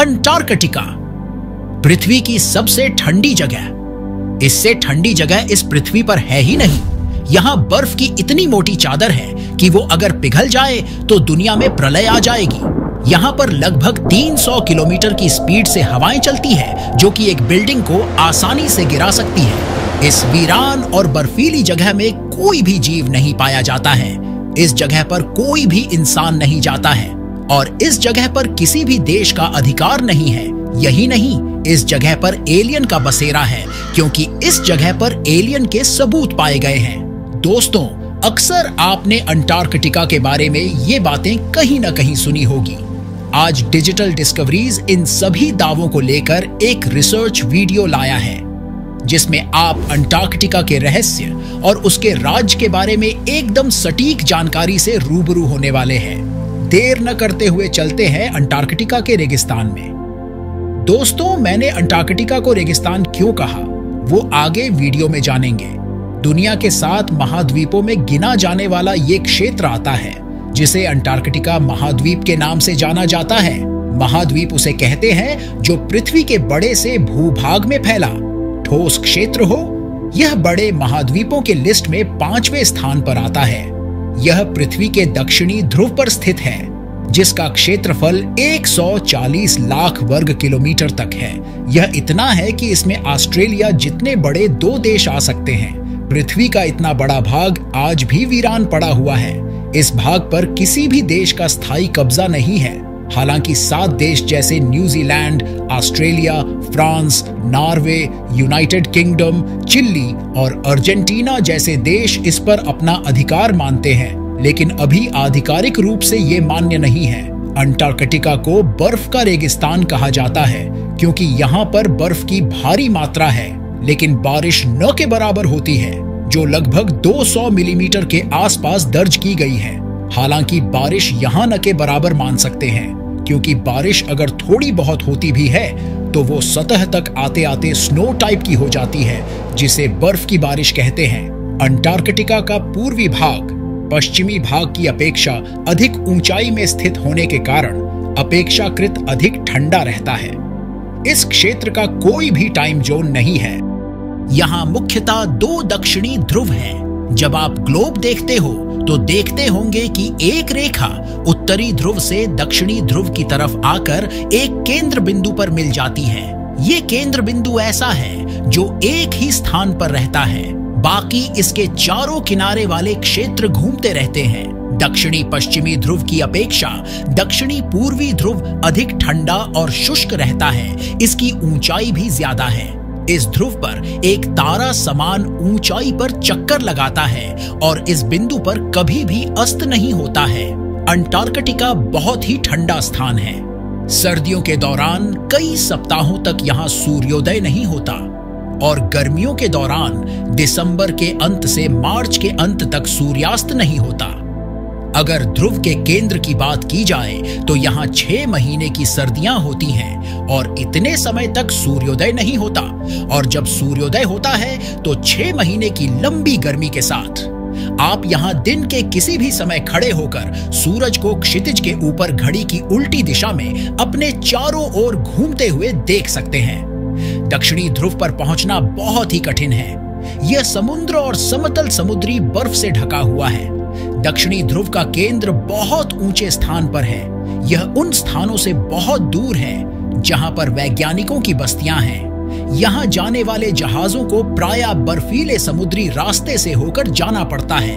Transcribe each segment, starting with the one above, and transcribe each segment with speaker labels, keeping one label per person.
Speaker 1: Antarctica, पृथ्वी की सबसे ठंडी जगह। इससे ठंडी जगह इस पृथ्वी पर है ही नहीं। यहाँ बर्फ की इतनी मोटी चादर है कि वो अगर पिघल जाए तो दुनिया में प्रलय आ जाएगी। यहाँ पर लगभग 300 किलोमीटर की स्पीड से हवाएं चलती है, जो कि एक बिल्डिंग को आसानी से गिरा सकती है। इस वीरान और बर्फीली जगह में कोई भी जीव नहीं पाया जाता है। इस जगह पर कोई भी इंसान नहीं जाता है और इस जगह पर किसी भी देश का अधिकार नहीं है। यही नहीं, इस जगह पर एलियन का बसेरा है, क्योंकि इस जगह पर एलियन के सबूत पाए गए हैं। दोस्तों, अक्सर आपने अंटार्कटिका के बारे में ये बातें कहीं ना कहीं सुनी होगी। आज डिजिटल डिस्कवरीज इन सभी दावों को लेकर एक रिसर्च वीडियो लाया है, जिसमें आप अंटार्कटिका के रहस्य और उसके राज के बारे में एकदम सटीक जानकारी से रूबरू होने वाले हैं। देर न करते हुए चलते हैं अंटार्कटिका के रेगिस्तान में। दोस्तों, मैंने अंटार्कटिका को रेगिस्तान क्यों कहा, वो आगे वीडियो में जानेंगे। दुनिया के 7 महाद्वीपों में गिना जाने वाला ये क्षेत्र आता है, जिसे अंटार्कटिका महाद्वीप के नाम से जाना जाता है। महाद्वीप उसे कहते हैं जो पृथ्वी के बड़े से भूभाग में फैला ठोस क्षेत्र हो। यह बड़े महाद्वीपों के लिस्ट में 5वें स्थान पर आता है। यह पृथ्वी के दक्षिणी ध्रुव पर स्थित है, जिसका क्षेत्रफल 140 लाख वर्ग किलोमीटर तक है। यह इतना है कि इसमें ऑस्ट्रेलिया जितने बड़े 2 देश आ सकते हैं। पृथ्वी का इतना बड़ा भाग आज भी वीरान पड़ा हुआ है। इस भाग पर किसी भी देश का स्थायी कब्जा नहीं है। हालांकि 7 देश जैसे New Zealand, Australia, France, Norway, United Kingdom, Chile और अर्जेंटीना जैसे देश इस पर अपना अधिकार मानते हैं, लेकिन अभी आधिकारिक रूप से ये मान्य नहीं है। अंटार्कटिका को बर्फ का रेगिस्तान कहा जाता है, क्योंकि यहाँ पर बर्फ की भारी मात्रा है, लेकिन बारिश न के बराबर होती है, जो लगभग 200 मिलीमीटर के आसपास दर्ज की गई है। हालांकि बारिश यहाँ न के बराबर मान सकते हैं, क्योंकि बारिश अगर थोड़ी बहुत होती भी है तो वो सतह तक आते आते स्नो टाइप की हो जाती है, जिसे बर्फ की बारिश कहते हैं। अंटार्कटिका का पूर्वी भाग पश्चिमी भाग की अपेक्षा अधिक ऊंचाई में स्थित होने के कारण अपेक्षाकृत अधिक ठंडा रहता है। इस क्षेत्र का कोई भी टाइम जोन नहीं है। यहाँ मुख्यतः 2 दक्षिणी ध्रुव हैं। जब आप ग्लोब देखते हो तो देखते होंगे कि एक रेखा उत्तरी ध्रुव से दक्षिणी ध्रुव की तरफ आकर एक केंद्र बिंदु पर मिल जाती है। ये केंद्र बिंदु ऐसा है जो एक ही स्थान पर रहता है, बाकी इसके चारों किनारे वाले क्षेत्र घूमते रहते हैं। दक्षिणी पश्चिमी ध्रुव की अपेक्षा दक्षिणी पूर्वी ध्रुव अधिक ठंडा और शुष्क रहता है। इसकी ऊंचाई भी ज्यादा है। इस ध्रुव पर एक तारा समान ऊंचाई पर चक्कर लगाता है और इस बिंदु पर कभी भी अस्त नहीं होता है। अंटार्कटिका बहुत ही ठंडा स्थान है। सर्दियों के दौरान कई सप्ताहों तक यहाँ सूर्योदय नहीं होता और गर्मियों के दौरान दिसंबर के अंत से मार्च के अंत तक सूर्यास्त नहीं होता। अगर ध्रुव के केंद्र की बात की जाए तो यहाँ 6 महीने की सर्दियां होती हैं और इतने समय तक सूर्योदय नहीं होता, और जब सूर्योदय होता है तो 6 महीने की लंबी गर्मी के साथ आप यहाँ दिन के किसी भी समय खड़े होकर सूरज को क्षितिज के ऊपर घड़ी की उल्टी दिशा में अपने चारों ओर घूमते हुए देख सकते हैं। दक्षिणी ध्रुव पर पहुंचना बहुत ही कठिन है। यह समुद्र और समतल समुद्री बर्फ से ढका हुआ है। दक्षिणी ध्रुव का केंद्र बहुत ऊंचे स्थान पर है। यह उन स्थानों से बहुत दूर है जहां पर वैज्ञानिकों की बस्तियां हैं। यहां जाने वाले जहाजों को प्रायः बर्फीले समुद्री रास्ते से होकर जाना पड़ता है।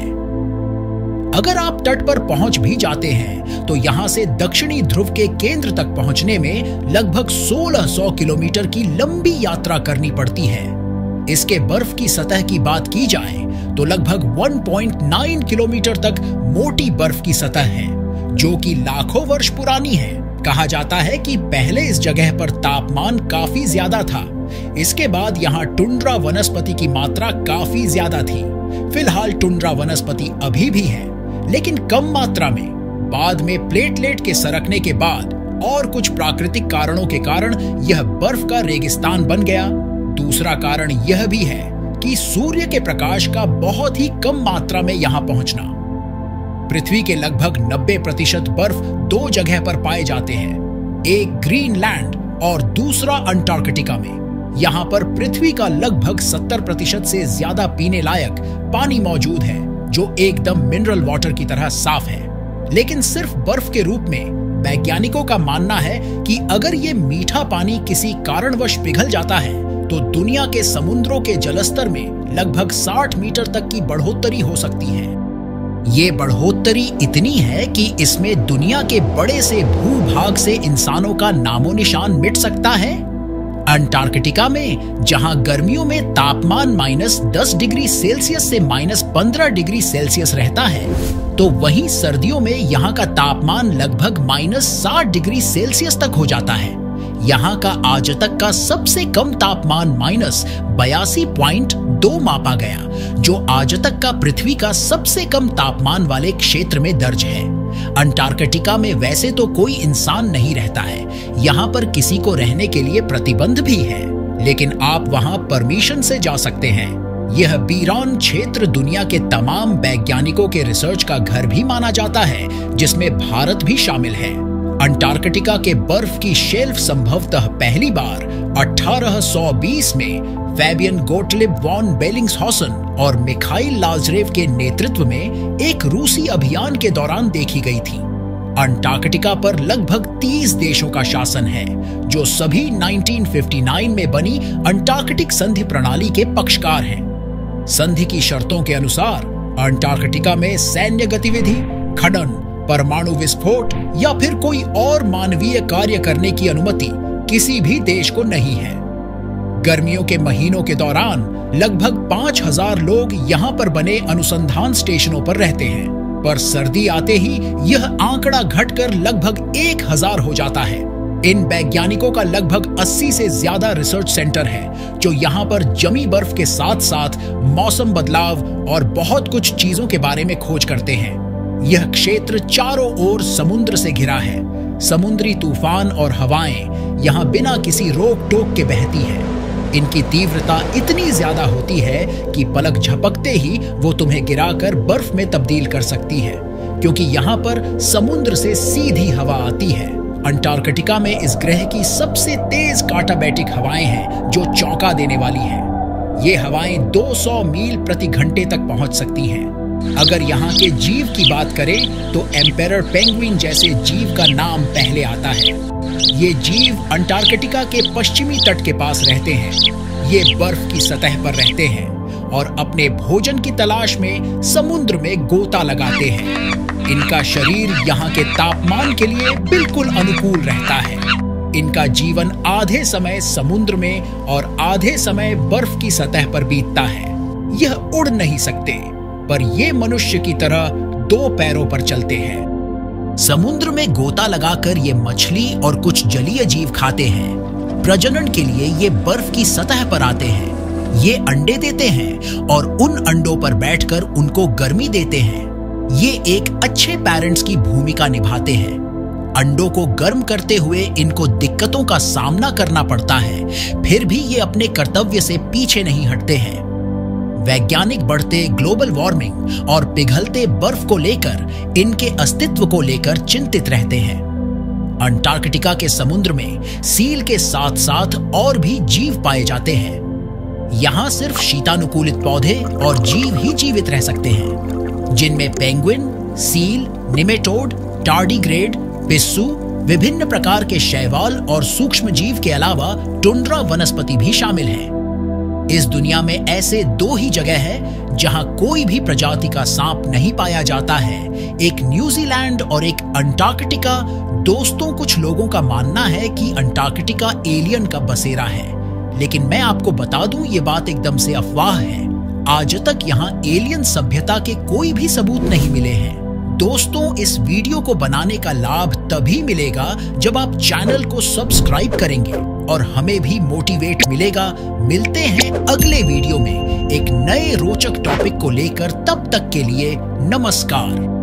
Speaker 1: अगर आप तट पर पहुंच भी जाते हैं तो यहां से दक्षिणी ध्रुव के केंद्र तक पहुंचने में लगभग 1600 किलोमीटर की लंबी यात्रा करनी पड़ती है। इसके बर्फ की सतह की बात की जाए तो लगभग 1.9 किलोमीटर तक मोटी बर्फ की सतह है, जो कि लाखों वर्ष पुरानी है। कहा जाता है कि पहले इस जगह पर तापमान काफी ज्यादा था। इसके बाद यहाँ टुंड्रा वनस्पति की मात्रा काफी ज्यादा थी। फिलहाल टुंड्रा वनस्पति अभी भी है, लेकिन कम मात्रा में। बाद में प्लेटलेट के सरकने के बाद और कुछ प्राकृतिक कारणों के कारण यह बर्फ का रेगिस्तान बन गया। दूसरा कारण यह भी है कि सूर्य के प्रकाश का बहुत ही कम मात्रा में यहां पहुंचना। पृथ्वी के लगभग 90% बर्फ 2 जगह पर पाए जाते हैं। एक ग्रीनलैंड और दूसरा अंटार्कटिका में। यहाँ पर पृथ्वी का लगभग 70% से ज्यादा पीने लायक पानी मौजूद है, जो एकदम मिनरल वाटर की तरह साफ है, लेकिन सिर्फ बर्फ के रूप में। वैज्ञानिकों का मानना है कि अगर ये मीठा पानी किसी कारणवश पिघल जाता है तो दुनिया के समुद्रों के जलस्तर में लगभग 60 मीटर तक की बढ़ोतरी हो सकती है। ये बढ़ोतरी इतनी है कि इसमें दुनिया के बड़े से भूभाग से इंसानों का नामो निशान मिट सकता है। अंटार्कटिका में जहां गर्मियों में तापमान -10 डिग्री सेल्सियस से -15 डिग्री सेल्सियस रहता है, तो वहीं सर्दियों में यहां का तापमान लगभग -60 डिग्री सेल्सियस तक हो जाता है। यहाँ का आज तक का सबसे कम तापमान -82.2 मापा गया, जो आज तक का पृथ्वी का सबसे कम तापमान वाले क्षेत्र में दर्ज है। अंटार्कटिका में वैसे तो कोई इंसान नहीं रहता है, यहाँ पर किसी को रहने के लिए प्रतिबंध भी है, लेकिन आप वहाँ परमिशन से जा सकते हैं। यह बीरान क्षेत्र दुनिया के तमाम वैज्ञानिकों के रिसर्च का घर भी माना जाता है, जिसमें भारत भी शामिल है। अंटार्कटिका के बर्फ की शेल्फ संभवतः पहली बार 1820 में फैबियन गोटलिब वॉन बेलिंग्सहॉसन और मिखाइल लाज़रेव के नेतृत्व में एक रूसी अभियान के दौरान देखी गई थी। अंटार्कटिका पर लगभग 30 देशों का शासन है, जो सभी 1959 में बनी अंटार्कटिक संधि प्रणाली के पक्षकार हैं। संधि की शर्तों के अनुसार अंटार्कटिका में सैन्य गतिविधि, खनन, परमाणु विस्फोट या फिर कोई और मानवीय कार्य करने की अनुमति किसी भी देश को नहीं है। गर्मियों के महीनों के दौरान लगभग 5000 लोग यहाँ पर बने अनुसंधान स्टेशनों पर रहते हैं, पर सर्दी आते ही यह आंकड़ा घटकर लगभग 1000 हो जाता है। इन वैज्ञानिकों का लगभग 80 से ज्यादा रिसर्च सेंटर है, जो यहाँ पर जमी बर्फ के साथ साथ मौसम बदलाव और बहुत कुछ चीजों के बारे में खोज करते हैं। यह क्षेत्र चारों ओर समुद्र से घिरा है। समुद्री तूफान और हवाएं यहाँ बिना किसी रोक टोक के बहती हैं। इनकी तीव्रता इतनी ज्यादा होती है कि पलक झपकते ही वो तुम्हें गिराकर बर्फ में तब्दील कर सकती है, क्योंकि यहाँ पर समुद्र से सीधी हवा आती है। अंटार्कटिका में इस ग्रह की सबसे तेज काटाबैटिक हवाएं हैं, जो चौंका देने वाली हैं। ये हवाएं 200 मील प्रति घंटे तक पहुंच सकती हैं। अगर यहाँ के जीव की बात करें तो एम्पेरर पेंगुइन जैसे जीव का नाम पहले आता है। ये जीव अंटार्कटिका के पश्चिमी तट के पास रहते हैं। ये बर्फ की सतह पर रहते हैं और अपने भोजन की तलाश में समुद्र में गोता लगाते हैं। इनका शरीर यहाँ के तापमान के लिए बिल्कुल अनुकूल रहता है। इनका जीवन आधे समय समुद्र में और आधे समय बर्फ की सतह पर बीतता है। यह उड़ नहीं सकते, पर ये मनुष्य की तरह 2 पैरों पर चलते हैं। समुद्र में गोता लगाकर ये मछली और कुछ जलीय जीव खाते हैं। प्रजनन के लिए ये बर्फ की सतह पर आते हैं। ये अंडे देते हैं और उन अंडों पर बैठकर उनको गर्मी देते हैं। ये एक अच्छे पेरेंट्स की भूमिका निभाते हैं। अंडों को गर्म करते हुए इनको दिक्कतों का सामना करना पड़ता है, फिर भी ये अपने कर्तव्य से पीछे नहीं हटते हैं। वैज्ञानिक बढ़ते ग्लोबल वार्मिंग और पिघलते बर्फ को लेकर इनके अस्तित्व को लेकर चिंतित रहते हैं। अंटार्कटिका के समुद्र में सील के साथ साथ और भी जीव पाए जाते हैं। यहाँ सिर्फ शीतानुकूलित पौधे और जीव ही जीवित रह सकते हैं, जिनमें पेंगुइन, सील, निमेटोड, टार्डीग्रेड, पिस्सू, विभिन्न प्रकार के शैवाल और सूक्ष्म जीव के अलावा टुंड्रा वनस्पति भी शामिल है। इस दुनिया में ऐसे 2 ही जगह है जहां कोई भी प्रजाति का सांप नहीं पाया जाता है, एक न्यूजीलैंड और एक अंटार्कटिका। दोस्तों, कुछ लोगों का मानना है कि अंटार्कटिका एलियन का बसेरा है, लेकिन मैं आपको बता दूं ये बात एकदम से अफवाह है। आज तक यहाँ एलियन सभ्यता के कोई भी सबूत नहीं मिले हैं। दोस्तों, इस वीडियो को बनाने का लाभ तभी मिलेगा जब आप चैनल को सब्सक्राइब करेंगे और हमें भी मोटिवेट मिलेगा। मिलते हैं अगले वीडियो में एक नए रोचक टॉपिक को लेकर। तब तक के लिए नमस्कार।